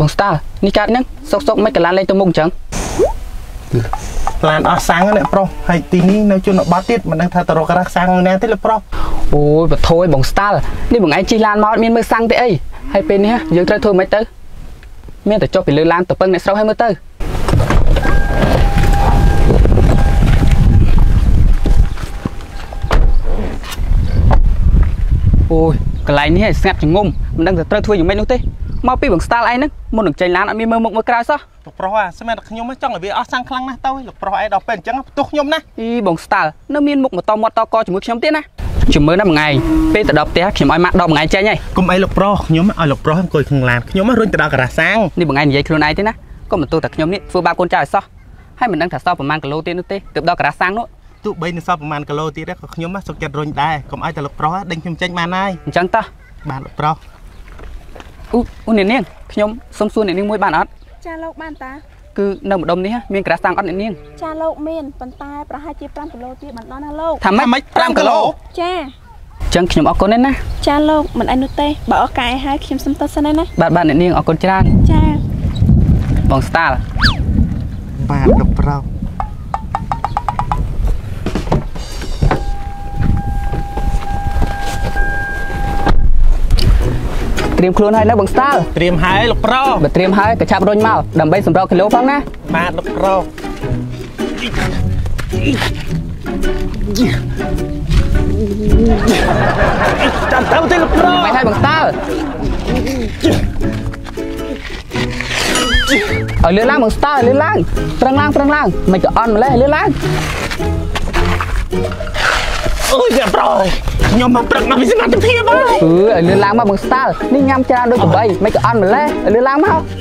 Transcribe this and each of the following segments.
បងស្តានេះកាត់ហ្នឹងសុកមិនកាឡានលេងទៅមុខអញ្ចឹងឡានអស់សាំងនេះប្រុសហើយទីនេះនៅជនបទទៀតមិនដឹងថាទៅរករាសាំងណាទេលោកប្រុសអូយបថយបងស្តានេះបងឯងជិះឡានមកអត់មានមើលសាំងទេអីហើយពេលនេះយើងត្រូវធ្វើមិនទៅមានតែចុះពីលើឡានទៅពឹងអ្នកស្រុកឲ្យមើលទៅអូយកន្លែងនេះស្ងាត់ចងំមិនដឹងថាត្រូវធ្វើយ៉ាងម៉េចនោះទេមកពីបងស្តាល់ឯងហ្នឹងមុននឹងចេញឡានអត់មានមើលមុខមើលក្រៅសោះលោកប្រុសស្មានតែខ្ញុំចង់ឲ្យវាអស់សាំងខ្លាំងណាស់ទៅលោកប្រុសឯងដល់ពេលអញ្ចឹងផ្ទុះខ្ញុំណាអីបងស្តាល់នៅមានមុខម៉ូតូមាត់តកជាមួយខ្ញុំទៀតណាជំរឿនណាមួយថ្ងៃពេលទៅដល់ផ្ទះខ្ញុំឲ្យម៉ាក់ដកមួយថ្ងៃចេញហើយកុំអីលោកប្រុសខ្ញុំឲ្យលោកប្រុសអង្គុយក្នុងឡានខ្ញុំរុញទៅដល់ការ៉ាសាំងនេះបងឯងនិយាយខ្លួនឯងទេណាកុំបន្ទោសតែខ្ញុំនេះធ្វើបាបកូនចៅឲ្យសោះហើយមិនដឹងថាសោះប្រហែលគីឡូទៀតនោះទេទើបដល់ការ៉ាសាំងនោះទោះបីនៅសល់ប្រហែលគីឡូទៀតក៏ខ្ញុំសុខចិត្តរុញដែរកុំឲ្យតែលោកប្រុសដេញខ្ញុំចេញបានហើយអញ្ចឹងតោះបានលោកប្រុសអូអ្នកនាងខ្ញុំសុំសួរអ្នកនាងមួយបានអត់ចាលោកបានតាគឺនៅម្ដុំនេះមានក្រាស់សាំងអត់អ្នកនាងចាលោកមានប៉ុន្តែប្រហែលជា5គីឡូទៀតបានដល់ណាលោកថាម៉េច5គីឡូចាអញ្ចឹងខ្ញុំអរគុណណាចាលោកមិនអីនោះទេបើអស់កាយឲ្យខ្ញុំសុំទៅសិនណាបាទអ្នកនាងអរគុណច្រើនចាបងស្តាល់បាទលោកប្រុសត្រៀមខ្លួនហើយនៅបងស្តាល់ត្រៀមហើយលោកប្រុសបើត្រៀមហើយក៏ចាប់រុញមកដើម្បីសម្រកគីឡូផងណាបាទលោកប្រុសចាំទៅទេលោកប្រុសមិនហើយបងស្តាល់ឲ្យលឿនឡើងបងស្តាល់លឿនឡើងប្រឹងឡើងមិនក៏អន់ម្លេះលឿនឡើងអូយយ៉ាប្រុសខ្ញុំមកព្រឹកមកពីសមត្ថភាពហើយឲ្យលឿនឡើងមកបងស្តាល់នេះញ៉ាំច្រើនដូចក្របីមិនក៏អន់ម្លេះឲ្យលឿនឡើងមកឲ្យ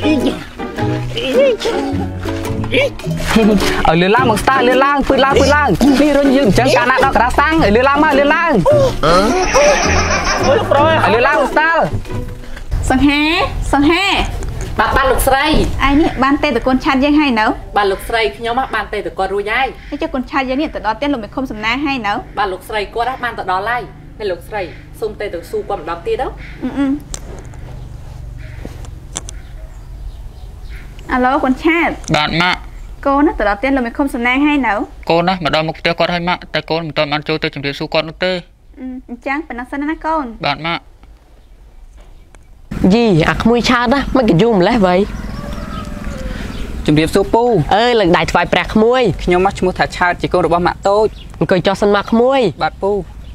លឿនឡើងបងស្តាល់លឿនឡើងពឺឡើងនេះរុញយើងអញ្ចឹងកាលណាដល់ក្រាសាំងឲ្យលឿនឡើងមកលឿនឡើងអូយប្រុសឲ្យលឿនឡើងបងស្តាល់សង្ហាបាទលោកស្រីឯនេះបានទេតកូនឆាត់យើងហើយនៅបាទលោកស្រីខ្ញុំបានទេតគាត់រួចហើយហើយចុះកូនឆាត់យើងនេះទៅដល់ទៀតលោកមិនឃុំសំណាងហើយនៅបាទលោកស្រីគាត់បានទៅដល់ហើយហើយលោកស្រីសុំទេទៅស៊ូគាត់ម្ដងទៀតទៅអាឡូកូនឆាត់បាទម៉ាក់កូនទៅដល់ទៀតលោកមិនឃុំសំណាងហើយនៅកូនណាមកដល់មុខផ្ទះគាត់ហើយម៉ាក់តែកូនមិនទាន់បានចូលទៅជម្រាបសួរគាត់នោះទេអញ្ចឹងប៉ុណ្ណឹងសិនណាកូនបាទម៉ាក់យីអាក្មួយឆាតណាមិនក៏យំម្លេះវ៉ៃជំរាបសួរពូអើយលើកដៃថ្វាយព្រះក្មួយខ្ញុំមកឈ្មោះថាឆាតជាកូនរបស់ម៉ាក់តូចអង្គុយចោះសិនមកក្មួយបាទពូ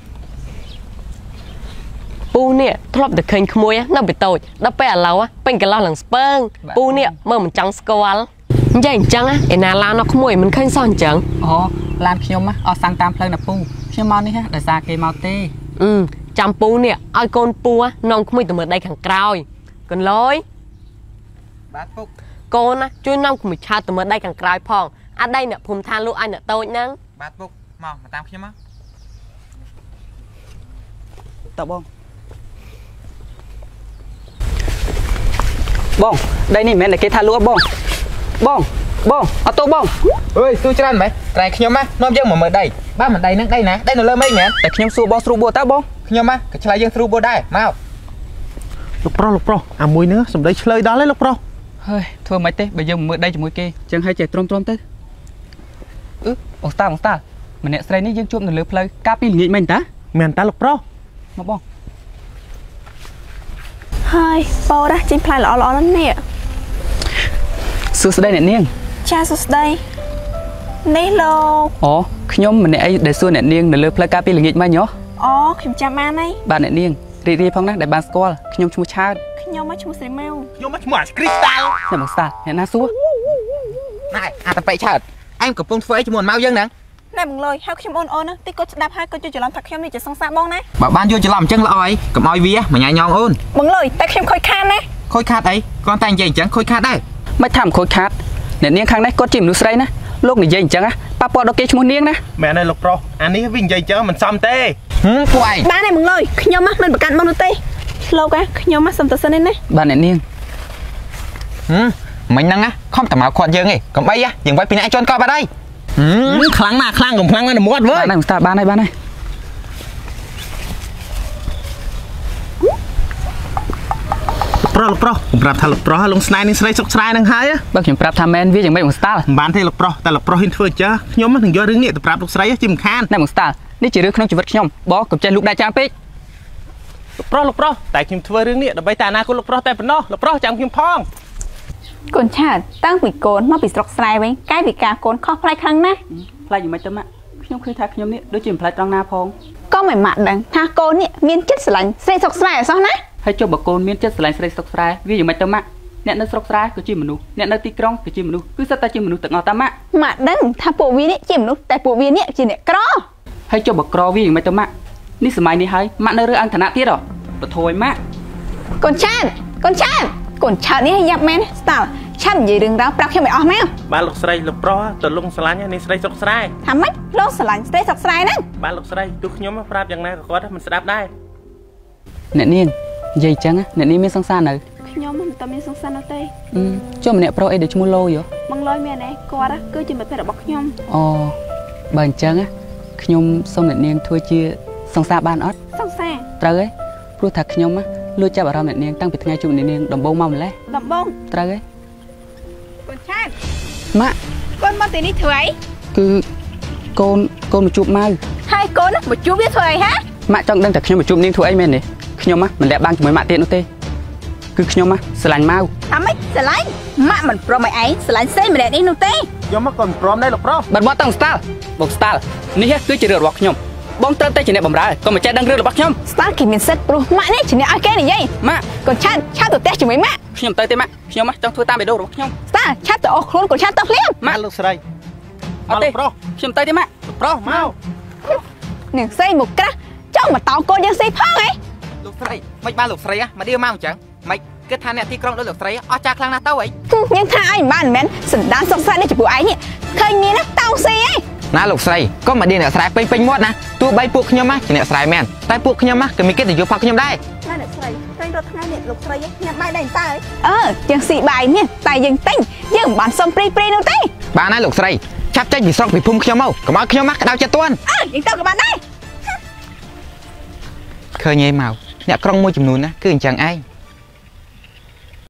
នេះធ្លាប់តែឃើញក្មួយនៅពីតូចដល់ពេលឥឡូវពេញកន្លោះឡើងស្ពើងពូនេះមើលមិនចង់ស្គាល់អញ្ចឹងឯណាឡានដល់ក្មួយមិនឃើញសោះអញ្ចឹងអូឡានខ្ញុំអស់សាំងតាមផ្លូវណាពូខ្ញុំមកនេះដោយសារគេមកទេចាំពូនេះឲ្យកូនពូនំក្មួយទៅមើលដៃខាងក្រោយកូនលយបាទពុកកូនណាជួយនំក្មួយឆាតទៅមើលដៃខាងក្រោយផងអាដៃអ្នកភូមិឋានលោកអញអ្នកតូចហ្នឹងបាទពុកមកតាមខ្ញុំមកតើបងដៃនេះមិនមែនតែគេថាលក់បងអត់ទោបងអើយសួរច្រើនមែនត្រែខ្ញុំនាំយើងមកមើលដៃបាទមិនដៃហ្នឹងដៃណាដៃនៅលើមេឃមែនតែខ្ញុំសួរបងស្រូបបួតើបងខ្ញុំក៏ឆ្លើយយើងស្រូបបួដែរមកលោកប្រុសអាមួយហ្នឹងសំដីឆ្លើយដល់ហើយលោកប្រុសហើយធ្វើមិនទេបើយើងមើលដៃជាមួយគេចឹងហើយចេះទ្រាំទៅបងស្តាម្នាក់ស្រីនេះយើងជួបនៅលើផ្លូវកាលពីល្ងាចមិញតាមែនតាលោកប្រុសមកបងហើយប៉ោរ៉ាចេញផ្លែល្អណាស់នេះសួស្ដីអ្នកនាងចាសួស្ដីនេះលោកអូខ្ញុំម្នាក់អីដែលសួរអ្នកនាងនៅលើផ្លូវកាលពីល្ងាចមិញហ៎អូខ្ញុំចាំបានហើយបាទអ្នកនាងរីករាយផងណាស់ដែលបានស្គាល់ខ្ញុំឈ្មោះឆើតខ្ញុំមកឈ្មោះស្រីម៉ៅខ្ញុំមកឈ្មោះគ្រីស្តាល់ខ្ញុំមកស្តាល់អ្នកណាសួរណែអាតប៉ៃឆើតឯងកំពុងធ្វើអីជាមួយម៉ៅយើងហ្នឹងណែបងលុយហៅខ្ញុំអូនណាតិចគាត់ស្ដាប់ហើយគាត់ជួយច្រឡំថាខ្ញុំនេះជាសង្សារបងណាបើបានយល់ច្រឡំអញ្ចឹងល្អហើយកុំឲ្យវាមញ៉ាញងអូនបងលុយតែខ្ញុំខូចខាតណាខូចខាតអីគ្រាន់តែនិយាយអញ្ចឹងខូចខាតដែរមិនថាមិនខូចខាតអ្នកនាងខាងនេះគាត់ជាមនុស្សស្រីណាលោកនិយាយអញ្ចឹងប៉ះពាល់ដល់គេឈ្មោះនាងណាមែនទេលោកប្រុសអានេះវានិយាយអញ្ចឹងមិនសមទេពួកឯងបានទេបងលុយខ្ញុំមិនប្រកាន់បងនោះទេលោកខ្ញុំសុំតសិនណាបាទអ្នកនាងមិញហ្នឹងខំតែមកខាត់យើងឯងកំបីយើងវាយពីអ្នកជន់កប់បាត់ហើយខ្លាំងណាស់ខ្លាំងកំខ្លាំងណាស់មាត់វើយបានស្តាបានហើយលោកប្រុសប្រាប់ថាលោកប្រុសលងស្នៃនឹងស្រីសុកស្រាយនឹងហើយបើខ្ញុំប្រាប់ថាមែនវាយ៉ាងម៉េចបងស្តាល់បានទេលោកប្រុសតែលោកប្រុសហ៊ានធ្វើអញ្ចឹងខ្ញុំនឹងយករឿងនេះទៅប្រាប់លោកស្រីជាមិនខានណែបងស្តាល់នេះជារឿងក្នុងជីវិតខ្ញុំបងកុំចេះលូកដៃចាំពេកលោកប្រុសតែខ្ញុំធ្វើរឿងនេះដើម្បីតែអនាគតលោកប្រុសតែប៉ុណ្ណោះលោកប្រុសចាំខ្ញុំផងកូនឆាតតាំងពីកូនមកពីស្រុកស្រែវិញកាយវិការកូនខុសប្លែកខ្លាំងណាស់ផ្លែយ៉ាងម៉េចទៅម៉ាក់ខ្ញុំឃើញថាខ្ញុំនេះដូចជាមិនផ្លែត្រង់ណាផងក៏មិនម៉ាក់ដឹងថាកូននេះមានចិត្តស្រឡាញ់ស្រីស្រុកស្រែអសោះណាហើយចុះបើកូនមានចិត្តស្រឡាញ់ស្រីស្រុកស្រែវាយ៉ាងម៉េចទៅម៉ាក់អ្នកនៅស្រុកស្រែគឺជាមនុស្សអ្នកនៅទីក្រុងគឺជាមនុស្សគឺសិតតែជាមនុស្សទាំងអស់តាម៉ាក់ម៉ាក់ដឹងថាពួកវានេះជាមនុស្សតែពួកវានេះជាអ្នកក្រហើយចុះបើក្រវាយ៉ាងម៉េចទៅម៉ាក់នេះសម័យនេះហើយម៉ាក់នៅរើអង្គឋានៈទៀតហ៎បធួយម៉ាក់កូនឆាតកូនឆាតកូនឆាតនេះយ៉ាប់មែនស្តាល់ឆាប់និយាយរឿងរ៉ាវប្រាប់ខ្ញុំឲ្យអស់មកបាទលោកស្រីលោកប្រុសទៅលងស្រឡាញ់នេះស្រីសុកស្រែថាម៉េចលោកស្រឡាញ់ស្រីស្រុកស្រែហ្នឹងបាទលោកស្រីទោះខ្ញុំប្រាប់យ៉ាងណាក៏គាត់មិនស្ដាប់ដែរអ្នកនាងនិយាយចឹងអ្នកនាងមានសង្សារនៅខ្ញុំមិនតមានសង្សារនោះទេចុះម្នាក់ប្រុសអីដែលឈ្មោះឡូយបងលយមានឯងគាត់គឺជាមិត្តភក្តិរបស់ខ្ញុំអូបើអញ្ចឹងខ្ញុំសូមអ្នកនាងធ្វើជាសង្សារបានអត់សង្សារត្រូវហើយព្រោះថាខ្ញុំលួចចាប់អារម្មណ៍អ្នកនាងតាំងពីថ្ងៃជួបអ្នកនាងដំបូងមកម្លេះដំបងត្រូវហើយកូនឆាតម៉ាក់កូនមកទីនេះធ្វើអីគឺកូនមកជួបម៉ៅហើយកូនមកជួបវាធ្វើអីហ៎ម៉ាក់ចង់ដឹងតែខ្ញុំមកជួបនាងធ្វើអីមែនទេខ្ញុំមិនលាក់បាំងជាមួយម៉ាក់ទៀតនោះទេគឺខ្ញុំស្រឡាញ់ម៉ៅថាម៉េចស្រឡាញ់ម៉ាក់មិនព្រមឲ្យឯងស្រឡាញ់ស្រីម្នាក់នេះនោះទេខ្ញុំក៏មិនព្រមដែរលោកប្រុសបាត់មកតាំងស្តាល់បងស្តាល់នេះគឺជារឿងរបស់ខ្ញុំបងត្រូវតែជាអ្នកបម្រើក៏មិនចេះដឹងរឿងរបស់ខ្ញុំស្តាល់គេមានសិទ្ធព្រោះម៉ាក់នេះជាអ្នកឲ្យគេនិយាយម៉ាក់កូនឆាតឆាតទៅផ្ទះជាមួយម៉ាក់ខ្ញុំទៅទេម៉ាក់ខ្ញុំចង់ធ្វើតាមបេះដូងរបស់ខ្ញុំស្តាល់ឆាតទៅអស់ខ្លួនកូនឆាតទៅភ្លាមម៉ាក់លោកស្រីអត់ទេប្រុសខ្ញុំទៅទេម៉ាក់លោកប្រុសមកនាងស្រីមកក្រាស់ចង់មកតោងកូនយើងស្រីផងហ៎លោកស្រីមិនបានលោកស្រីមកដៀវមកអញ្ចឹងមិនគិតថាអ្នកទីក្រុងដូចលោកស្រីអស់ចាខ្លាំងណាស់ទៅអីយើងថាឯងមិនបានមែនសណ្ដានសុកស្រាយនេះចំពោះឯងនេះឃើញមានណាតោងស៊ីឯងណាលោកស្រីក៏មកដៀវអ្នកស្រែពេញមាត់ណាទោះបីពួកខ្ញុំជាអ្នកស្រែមែនតែពួកខ្ញុំក៏មានកិត្តិយសផងខ្ញុំដែរណាអ្នកស្រីតែរត់ថ្ងៃនេះលោកស្រីញ៉ាំបាយដែរតើយើងស៊ីបាយនេះតែយើងទិញយើងមិនបានសុំព្រីនោះទេបានហើយលោកស្រីឆាប់ចេញពីស្រុកពីភូមិខ្ញុំមកកុំឲ្យខ្ញុំក្តៅចិត្តទួនយើងទៅក៏បានដែរឃើញឯងមកអ្នកក្រុងមួយចំនួនណាគឺអញ្ចឹងឯង